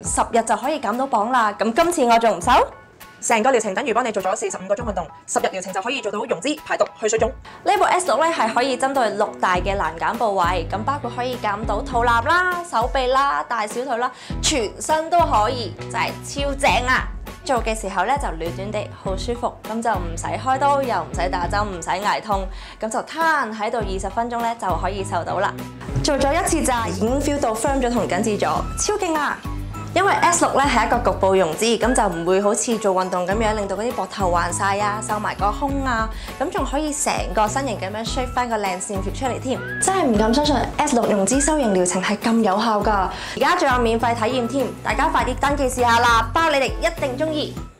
10日就可以減到磅啦。咁今次我仲唔瘦？ 成個療程等於幫你做咗45個鐘運動，10日療程就可以做到溶脂、排毒、去水腫。 呢部 S6咧係可以針對6大嘅難減部位，咁包括可以減到肚腩啦、手臂啦、大小腿啦，全身都可以，就係超正啊！做嘅時候咧就暖暖地，好舒服，咁就唔使開刀，又唔使打針，唔使捱痛，咁就攤喺度20分鐘咧就可以瘦到啦。做咗1次咋，已經 feel 到 firm 咗同緊緻咗，超勁啊！因為 S6咧係一個局部溶脂，咁就唔會好似做運動咁樣令到嗰啲膊頭橫晒啊、瘦埋個胸啊，咁仲可以成個身形咁樣 shape 翻個靚線條出嚟添，真係唔敢相信 S6 溶脂收型療程係咁有效㗎！而家仲有免費體驗添，大家快啲登記試下啦，包你哋一定中意！